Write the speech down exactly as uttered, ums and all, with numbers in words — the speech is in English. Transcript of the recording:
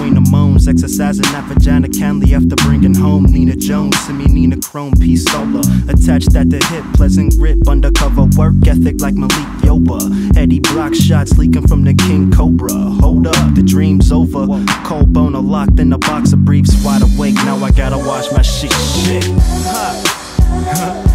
between the moans, exercising that vagina kindly after bringing home Nina Jones. Send me Nina Chrome Pistola, attached at the hip, pleasant grip, undercover work ethic like Malik Yoba. Eddie Block shots leaking from the King Cobra. Hold up, the dream's over. Cold boner locked in a box of briefs, wide awake. Now I gotta wash my shit. Shit. Ha.